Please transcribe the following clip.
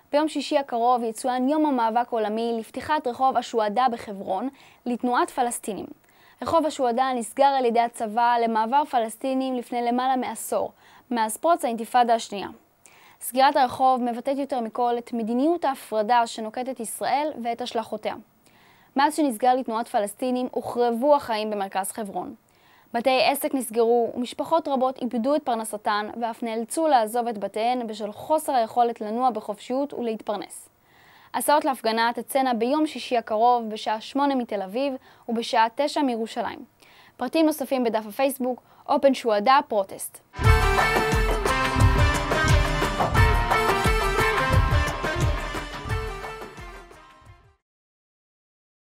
ביום שישי הקרוב יצוין יום המאבק העולמי לפתיחת רחוב השוהדא בחברון לתנועת פלסטינים. רחוב השוהדא נסגר על ידי הצבא למעבר פלסטינים לפני למעלה מעשור, מאז פרוץ האינתיפאדה השנייה. סגירת הרחוב מבטאת יותר מכל את מדיניות ההפרדה שנוקטת ישראל ואת השלכותיה. מאז שנסגר לתנועת פלסטינים הוחרבו החיים במרכז חברון. בתי עסק נסגרו ומשפחות רבות איבדו את פרנסתן ואף נאלצו לעזוב את בתיהן בשל חוסר היכולת לנוע בחופשיות ולהתפרנס. הסעות להפגנה תצאנה ביום שישי הקרוב בשעה 8 מתל אביב ובשעה 9 מירושלים. פרטים נוספים בדף הפייסבוק Open Shuhada Protest.